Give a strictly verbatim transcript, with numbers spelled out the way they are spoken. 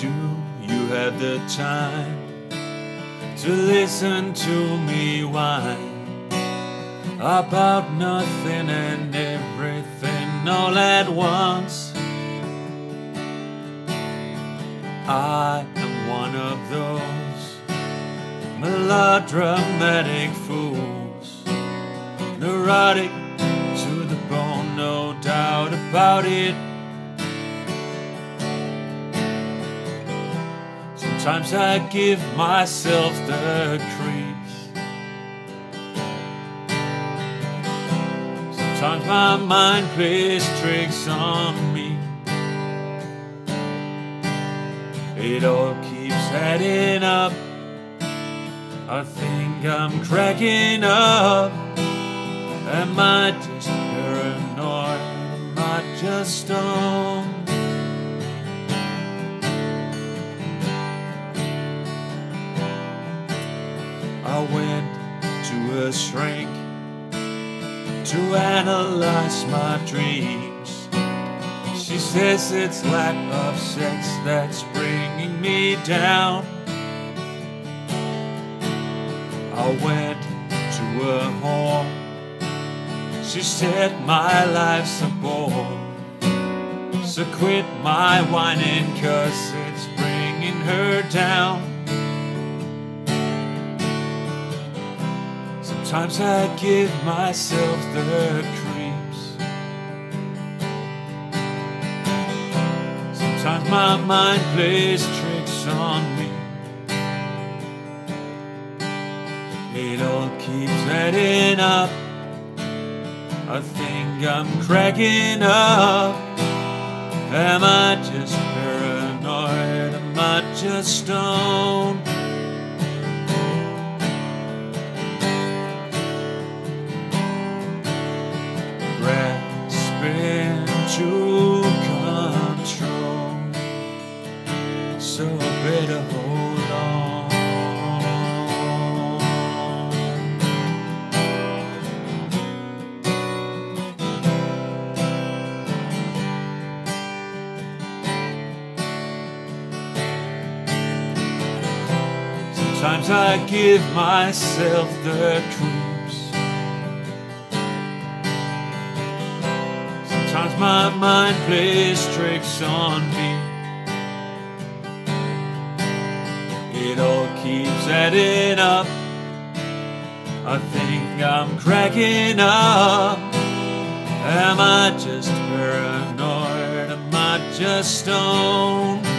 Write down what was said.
Do you have the time to listen to me whine about nothing and everything all at once? I am one of those melodramatic fools, neurotic to the bone, no doubt about it. Sometimes I give myself the creeps. Sometimes my mind plays tricks on me. It all keeps adding up. I think I'm cracking up. Am I just paranoid? Am I just stoned? I went to a shrink to analyze my dreams. She says it's lack of sex that's bringing me down. I went to a home. She said my life's a bore, so quit my whining, 'cause it's bringing her down. Sometimes I give myself the creeps. Sometimes my mind plays tricks on me. It all keeps adding up. I think I'm cracking up. Am I just paranoid? Am I just stoned? Grasping to control, so better hold on. Sometimes I give myself the creeps. Sometimes my mind plays tricks on me. It all keeps adding up. I think I'm cracking up. Am I just paranoid? Am I just stoned?